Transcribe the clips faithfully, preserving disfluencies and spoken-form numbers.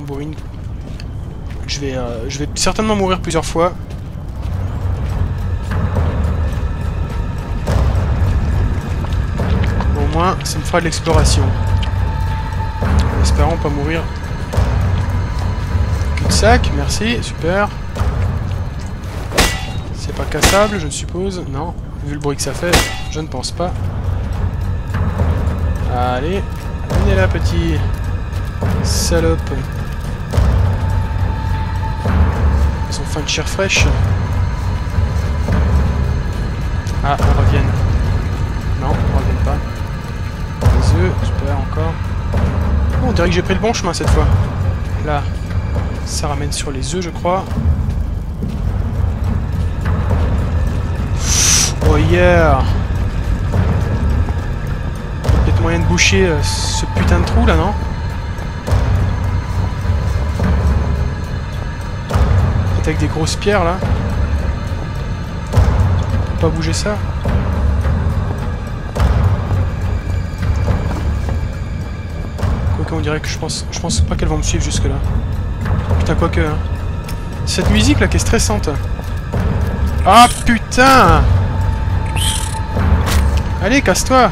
bourrine. Je vais, euh, je vais certainement mourir plusieurs fois. Bon, au moins, ça me fera de l'exploration. En espérant pas mourir. Cul-de-sac, merci, super. C'est pas cassable, je ne suppose. Non, vu le bruit que ça fait, je ne pense pas. Allez, venez là, petit salope. Ils ont faim de chair fraîche. Ah, ils reviennent. Non, ils reviennent pas. Les œufs, super, encore. Oh, on dirait que j'ai pris le bon chemin cette fois. Là, ça ramène sur les œufs, je crois. Oh yeah! Il y a peut-être moyen de boucher euh, ce putain de trou là, non? Peut-être avec des grosses pierres là. On peut pas bouger ça. Quoique on dirait que je pense. Je pense pas qu'elles vont me suivre jusque là. Putain, quoique. Hein. Cette musique là qui est stressante. Ah putain! Allez, casse-toi!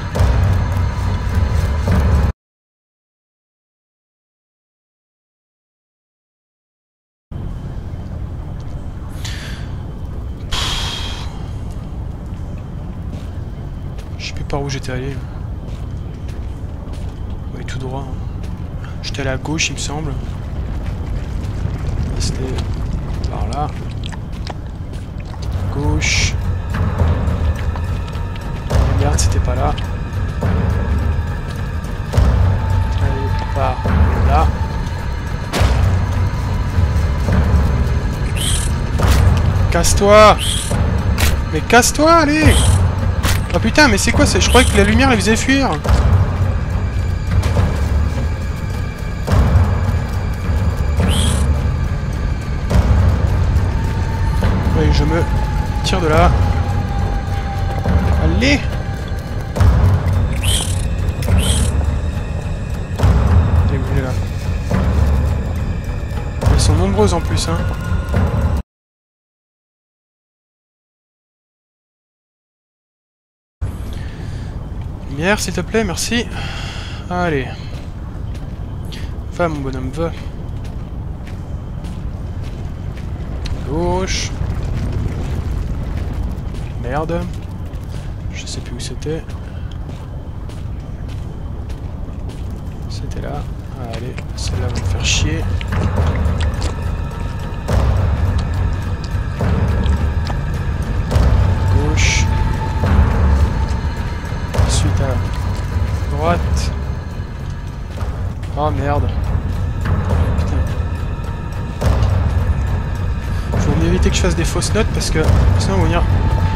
Je sais plus par où j'étais allé. Oui, tout droit. Hein. J'étais allé à gauche, il me semble. C'était par là. Gauche. Merde, c'était pas là. Allez, par là. Casse-toi! Mais casse-toi, allez! Oh putain, mais c'est quoi ça? Je croyais que la lumière les faisait fuir. Oui, je me tire de là. Allez! Elle est là. Elles sont nombreuses en plus, hein. Lumière, s'il te plaît, merci. Allez. Va, mon bonhomme, va. Gauche. Merde. Je sais plus où c'était. C'était là. Allez, celle-là va me faire chier. Gauche. Ensuite à droite. Oh merde. Putain. Faut mieux éviter que je fasse des fausses notes parce que sinon on va venir.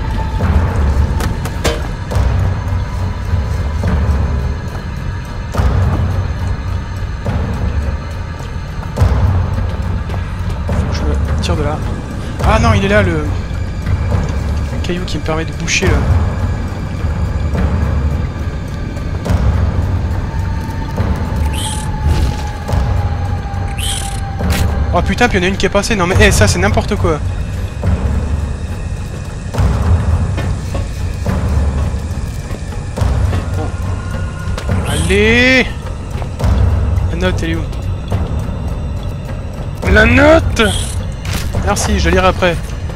De là. Ah non, il est là le... le caillou qui me permet de boucher là. Oh putain, puis il y en a une qui est passée. Non mais hey, ça c'est n'importe quoi. Bon. Allez. La note, elle est où? La note. Merci, je lirai après.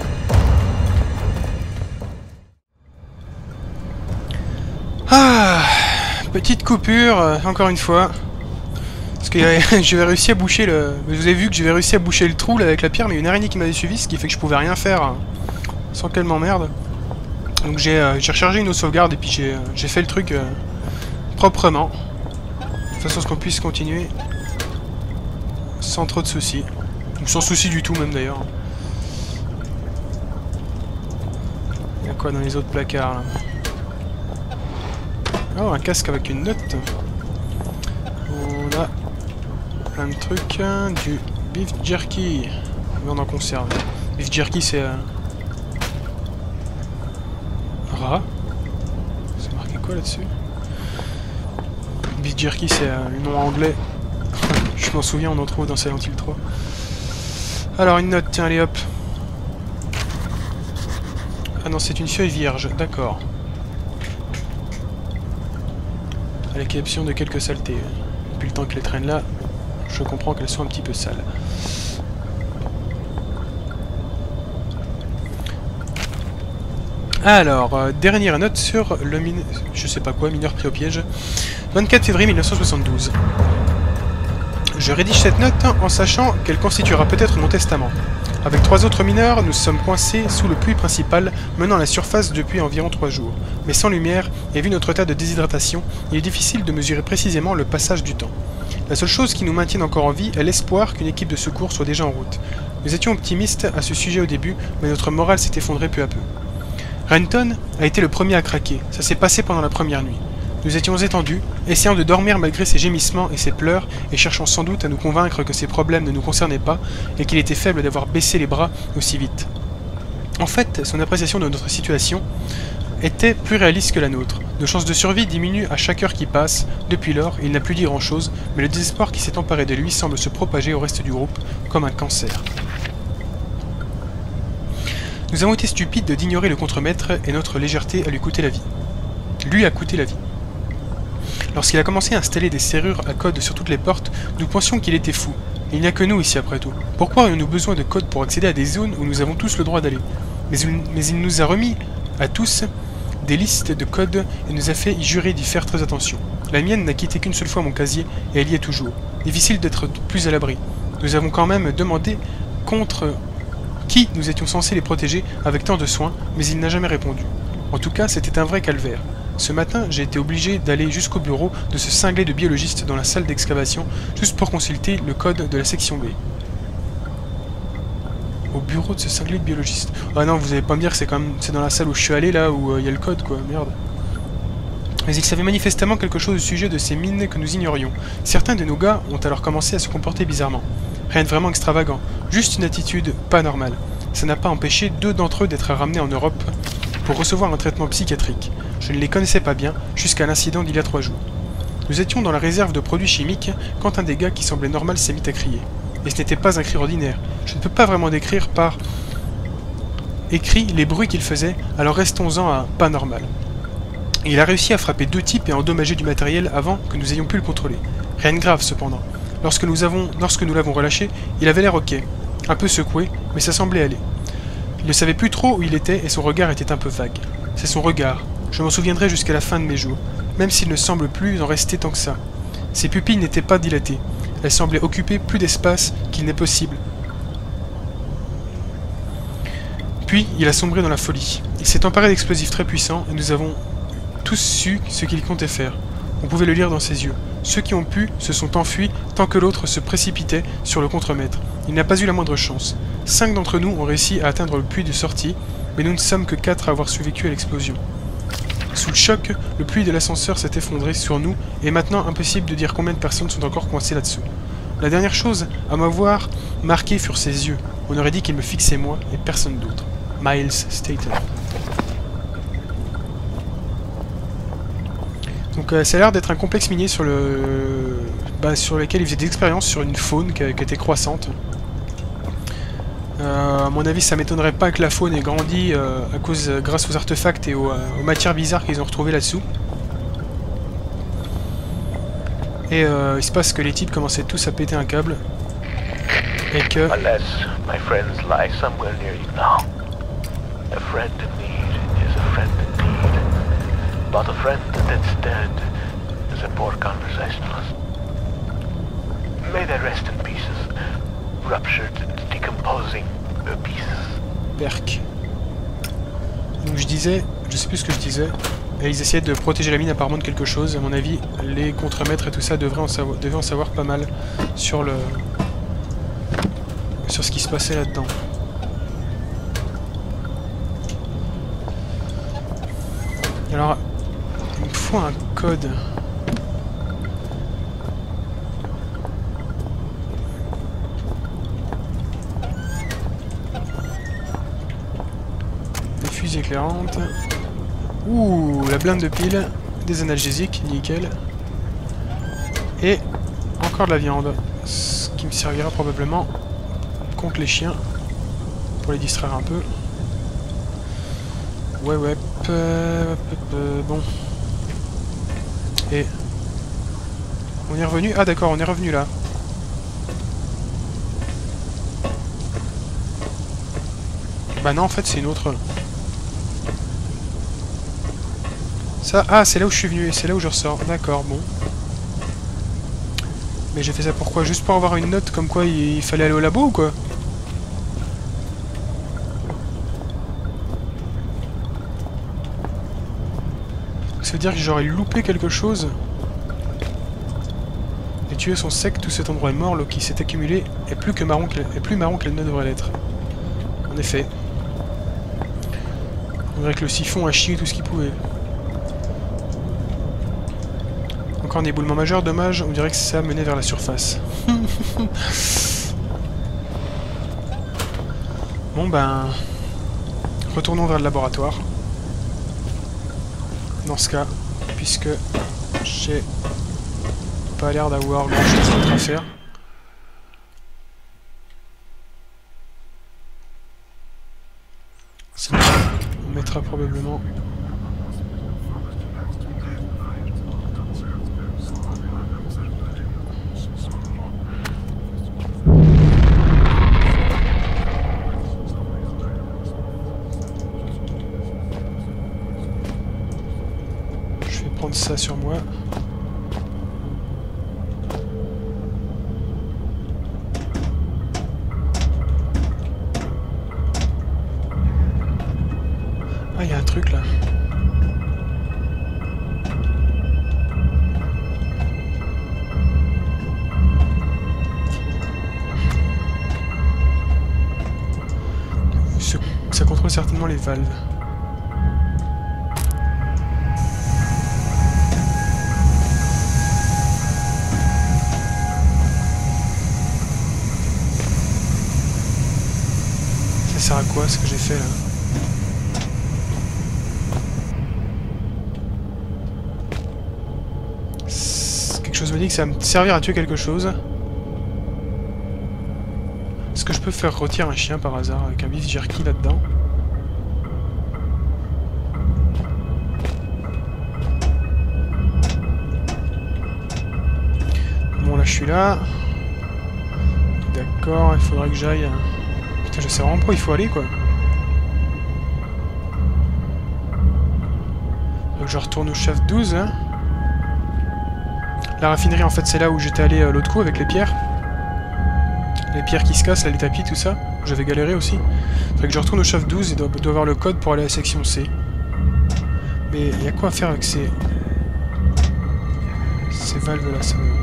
Ah, petite coupure, euh, encore une fois. Parce que euh, j'avais réussi à boucher le... Vous avez vu que j'avais réussi à boucher le trou là, avec la pierre, mais il y a une araignée qui m'avait suivi, ce qui fait que je pouvais rien faire hein, sans qu'elle m'emmerde. Donc j'ai euh, rechargé une autre sauvegarde et puis j'ai euh, fait le truc euh, proprement. De façon à ce qu'on puisse continuer sans trop de soucis. Ou sans soucis du tout même d'ailleurs. Il y a quoi dans les autres placards là? Oh, un casque avec une note. On a plein de trucs. Hein, du beef jerky. Viande en conserve. Beef jerky c'est... Euh... Rat. C'est marqué quoi là-dessus? Beef jerky c'est euh, le nom anglais. Je m'en souviens, on en trouve dans Silent Hill trois. Alors, une note, tiens, allez hop. Ah non, c'est une feuille vierge, d'accord. À l'exception de quelques saletés. Depuis le temps que les traînent là, je comprends qu'elles sont un petit peu sales. Alors, euh, dernière note sur le mine... je sais pas quoi, mineur pris au piège. vingt-quatre février mille neuf cent soixante-douze. Je rédige cette note en sachant qu'elle constituera peut-être mon testament. Avec trois autres mineurs, nous sommes coincés sous le puits principal menant à la surface depuis environ trois jours. Mais sans lumière, et vu notre état de déshydratation, il est difficile de mesurer précisément le passage du temps. La seule chose qui nous maintienne encore en vie est l'espoir qu'une équipe de secours soit déjà en route. Nous étions optimistes à ce sujet au début, mais notre morale s'est effondrée peu à peu. Renton a été le premier à craquer, ça s'est passé pendant la première nuit. Nous étions étendus, essayant de dormir malgré ses gémissements et ses pleurs, et cherchant sans doute à nous convaincre que ces problèmes ne nous concernaient pas, et qu'il était faible d'avoir baissé les bras aussi vite. En fait, son appréciation de notre situation était plus réaliste que la nôtre. Nos chances de survie diminuent à chaque heure qui passe. Depuis lors, il n'a plus dit grand-chose, mais le désespoir qui s'est emparé de lui semble se propager au reste du groupe, comme un cancer. Nous avons été stupides d'ignorer le contremaître, et notre légèreté a lui coûté la vie. Lui a coûté la vie. Lorsqu'il a commencé à installer des serrures à code sur toutes les portes, nous pensions qu'il était fou. Il n'y a que nous ici après tout. Pourquoi aurions-nous besoin de codes pour accéder à des zones où nous avons tous le droit d'aller? mais, mais il nous a remis, à tous, des listes de codes et nous a fait y jurer d'y faire très attention. La mienne n'a quitté qu'une seule fois mon casier, et elle y est toujours. Difficile d'être plus à l'abri. Nous avons quand même demandé contre qui nous étions censés les protéger avec tant de soin, mais il n'a jamais répondu. En tout cas, c'était un vrai calvaire. Ce matin, j'ai été obligé d'aller jusqu'au bureau de ce cinglé de biologiste dans la salle d'excavation, juste pour consulter le code de la section B. Au bureau de ce cinglé de biologiste. Ah non, vous allez pas me dire que c'est quand même c'est dans la salle où je suis allé, là, où il euh, y a le code, quoi, merde. Mais il savait manifestement quelque chose au sujet de ces mines que nous ignorions. Certains de nos gars ont alors commencé à se comporter bizarrement. Rien de vraiment extravagant, juste une attitude pas normale. Ça n'a pas empêché deux d'entre eux d'être ramenés en Europe pour recevoir un traitement psychiatrique. Je ne les connaissais pas bien, jusqu'à l'incident d'il y a trois jours. Nous étions dans la réserve de produits chimiques, quand un des gars qui semblait normal s'est mis à crier. Et ce n'était pas un cri ordinaire. Je ne peux pas vraiment décrire par écrit les bruits qu'il faisait, alors restons-en à pas normal. Il a réussi à frapper deux types et à endommager du matériel avant que nous ayons pu le contrôler. Rien de grave cependant. Lorsque nous avons, lorsque nous l'avons relâché, il avait l'air ok. Un peu secoué, mais ça semblait aller. Il ne savait plus trop où il était et son regard était un peu vague. C'est son regard. Je m'en souviendrai jusqu'à la fin de mes jours, même s'il ne semble plus en rester tant que ça. Ses pupilles n'étaient pas dilatées. Elles semblaient occuper plus d'espace qu'il n'est possible. Puis, il a sombré dans la folie. Il s'est emparé d'explosifs très puissants et nous avons tous su ce qu'il comptait faire. On pouvait le lire dans ses yeux. Ceux qui ont pu se sont enfuis tant que l'autre se précipitait sur le contremaître. Il n'a pas eu la moindre chance. Cinq d'entre nous ont réussi à atteindre le puits de sortie, mais nous ne sommes que quatre à avoir survécu à l'explosion. Sous le choc, le puits de l'ascenseur s'est effondré sur nous, et maintenant impossible de dire combien de personnes sont encore coincées là-dessous. La dernière chose à m'avoir marqué furent ses yeux. On aurait dit qu'il me fixait moi et personne d'autre. Miles Stater. Donc euh, ça a l'air d'être un complexe minier sur le, bah, sur lequel il faisait des expériences sur une faune qui, qui était croissante. Euh, à mon avis, ça m'étonnerait pas que la faune ait grandi euh, à cause, euh, grâce aux artefacts et aux, euh, aux matières bizarres qu'ils ont retrouvées là-dessous. Et euh, il se passe que les types commençaient tous à péter un câble. Et que... Unless my friends lie somewhere near you now. A friend in need is a friend indeed. But a friend that's dead is a poor conversationalist. May they rest in pieces, ruptured and decomposing pieces. Perk. Donc je disais, je sais plus ce que je disais, et ils essayaient de protéger la mine apparemment de quelque chose. À mon avis, les contremaîtres et tout ça devraient en savoir, devaient en savoir pas mal sur le, sur ce qui se passait là-dedans. Alors, il me faut un code. Des fusées éclairantes. Ouh, la blinde de pile. Des analgésiques, nickel. Et encore de la viande. Ce qui me servira probablement contre les chiens. Pour les distraire un peu. Ouais, ouais. Euh, euh, bon. Et... On est revenu? Ah d'accord, on est revenu là. Bah non, en fait, c'est une autre... Ça... Ah, c'est là où je suis venu et c'est là où je ressors. D'accord, bon. Mais j'ai fait ça pourquoi? Juste pour avoir une note comme quoi il fallait aller au labo ou quoi? Ça veut dire que j'aurais loupé quelque chose. Les tuyaux sont secs, tout cet endroit est mort, l'eau qui s'est accumulée est plus, que marron que, est plus marron qu'elle ne devrait l'être. En effet. On dirait que le siphon a chié tout ce qu'il pouvait. Encore un éboulement majeur, dommage, on dirait que ça menait vers la surface. Bon ben... Retournons vers le laboratoire. Dans ce cas, puisque j'ai pas l'air d'avoir grand chose d'autre à faire. Sinon, on mettra probablement... ça sur moi. Ah, il y a un truc là. Ça contrôle certainement les valves. Ça sert à quoi ce que j'ai fait là? Quelque chose me dit que ça va me servir à tuer quelque chose. Est-ce que je peux faire rôtir un chien par hasard avec un beef jerky là-dedans? Bon là je suis là. D'accord, il faudrait que j'aille... Putain, je sais vraiment pas où il faut aller, quoi. Donc je retourne au chef douze, hein. La raffinerie, en fait, c'est là où j'étais allé euh, l'autre coup avec les pierres. Les pierres qui se cassent, là, les tapis, tout ça. J'avais galéré aussi. Faudrait que je retourne au chef douze et doit, doit avoir le code pour aller à la section C. Mais il y a quoi à faire avec ces... Ces valves-là, ça me...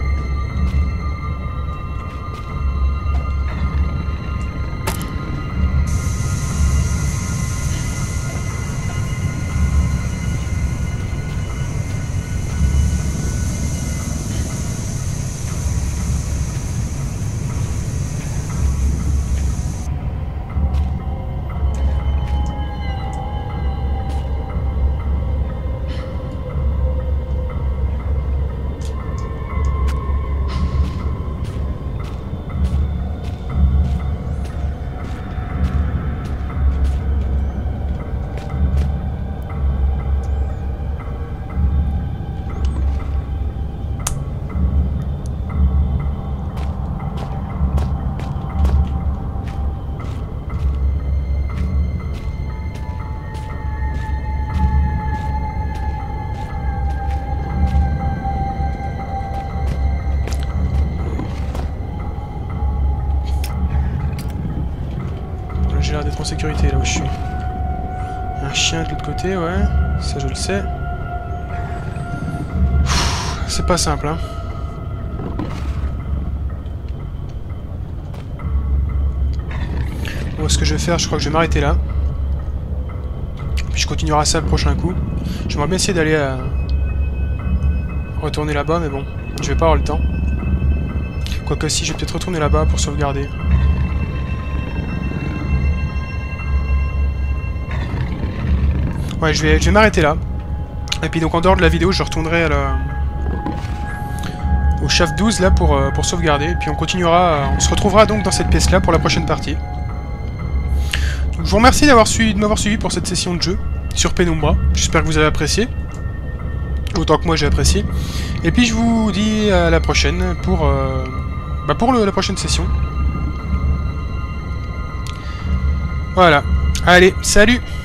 J'ai l'air d'être en sécurité là où je suis. Un chien de l'autre côté, ouais. Ça je le sais. C'est pas simple, hein. Bon, ce que je vais faire, je crois que je vais m'arrêter là. Puis je continuerai ça le prochain coup. J'aimerais bien essayer d'aller à... retourner là-bas, mais bon, je vais pas avoir le temps. Quoique si, je vais peut-être retourner là-bas pour sauvegarder. Ouais, je vais, je vais m'arrêter là. Et puis donc en dehors de la vidéo, je retournerai à la... au shaft douze là pour, euh, pour sauvegarder. Et puis on continuera, euh, on se retrouvera donc dans cette pièce là pour la prochaine partie. Donc, je vous remercie d'avoir suivi, de m'avoir suivi pour cette session de jeu sur Penumbra. J'espère que vous avez apprécié. Autant que moi j'ai apprécié. Et puis je vous dis à la prochaine pour, euh, bah pour le, la prochaine session. Voilà. Allez, salut!